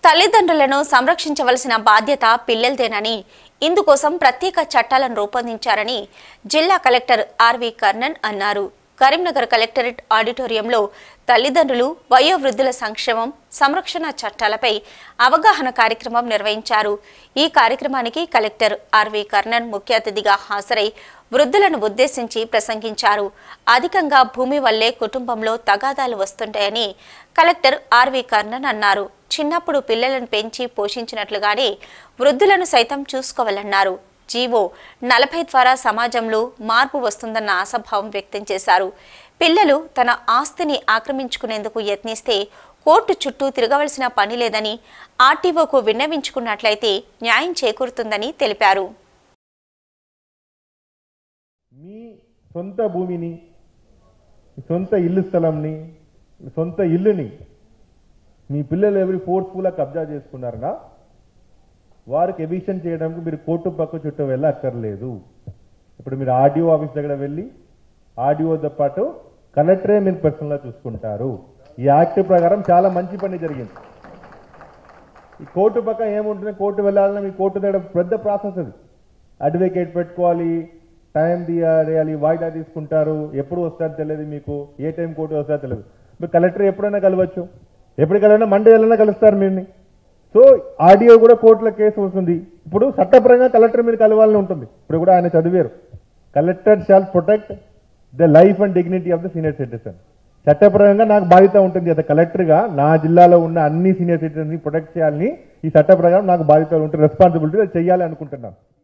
తల్లిదండ్రులను సంరక్షించవలసిన బాధ్యత పిల్లలదేనని ఇందుకోసం ప్రత్యేక చట్టాలను రూపొందించారని జిల్లా కలెక్టర్ ఆర్వి కర్ణన్ అన్నారు. కరీంనగర్ కలెక్టరేట్ ఆడిటోరియంలో తల్లిదండ్రులు వయోవృద్ధుల సంక్షేమం సంరక్షణ చట్టాలపై అవగాహన కార్యక్రమం నిర్వహించారు. ఈ కార్యక్రమానికి కలెక్టర్ ఆర్వి కర్ణన్ ముఖ్య అతిథిగా హాజరై వృద్ధులను ఉద్దేశించి ప్రసంగించారు. అధికంగా భూమి వల్లే కుటుంబంలో తగాదాలు వస్తుంటాయని కలెక్టర్ ఆర్వి కర్ణన్ అన్నారు. చిన్నప్పుడు పిల్లలను పెంచి పోషించినట్లుగానే వృద్ధులను సైతం చూసుకోవాలన్నారు. జీవో 40 ద్వారా సమాజంలో మార్పు వస్తుందన్న ఆశాభావం వ్యక్తం చేశారు. పిల్లలు తన ఆస్తిని ఆక్రమించుకునేందుకు యత్నిస్తే కోర్టు చుట్టూ తిరగవలసిన పని లేదని ఆర్టీఓకు విన్నవించుకున్నట్లయితే న్యాయం చేకూరుతుందని తెలిపారు. మీ సొంత భూమిని, సొంత ఇల్లు స్థలంని, సొంత ఇల్లుని మీ పిల్లలు ఎవరి ఫోర్స్ఫుల్గా కబ్జా చేసుకున్నారనా వారికి ఎవిక్షన్ చేయడానికి మీరు కోర్టు పక్క చుట్టూ వెళ్ళక్కర్లేదు. ఇప్పుడు మీరు ఆర్డీఓ ఆఫీస్ దగ్గర వెళ్ళి ఆర్డీఓతో పాటు కలెక్టరే మీరు పర్సనల్గా చూసుకుంటారు. ఈ యాక్ట్ ప్రకారం చాలా మంచి పని జరిగింది. ఈ కోర్టు పక్క ఏముంటుంది, కోర్టు వెళ్ళాలన్నా మీ కోర్టు దగ్గర పెద్ద ప్రాసెస్ అది. అడ్వకేట్ పెట్టుకోవాలి, టైం తీయాలి, వాయిదా తీసుకుంటారు, ఎప్పుడు వస్తారో తెలియదు, మీకు ఏ టైం కోర్టు వస్తారో తెలియదు. మీరు కలెక్టర్ ఎప్పుడైనా కలవచ్చు, ఎప్పుడు కలిగినా మండే వెళ్ళినా కలుస్తారు మీరుని. సో ఆర్డీఓ కూడా కోర్టులో కేసు వస్తుంది. ఇప్పుడు చట్టపరంగా కలెక్టర్ మీరు కలవాలని ఉంటుంది. ఇప్పుడు కూడా ఆయన చదివారు, collector shall protect the life and dignity of the senior citizen. చట్టపరంగా నాకు బాధ్యత ఉంటుంది కదా, కలెక్టర్గా నా జిల్లాలో ఉన్న అన్ని సీనియర్ సిటిజన్ని ప్రొటెక్ట్ చేయాలని ఈ చట్ట ప్రకారం నాకు బాధ్యత ఉంటుంది, రెస్పాన్సిబిలిటీ చేయాలి అనుకుంటున్నాను.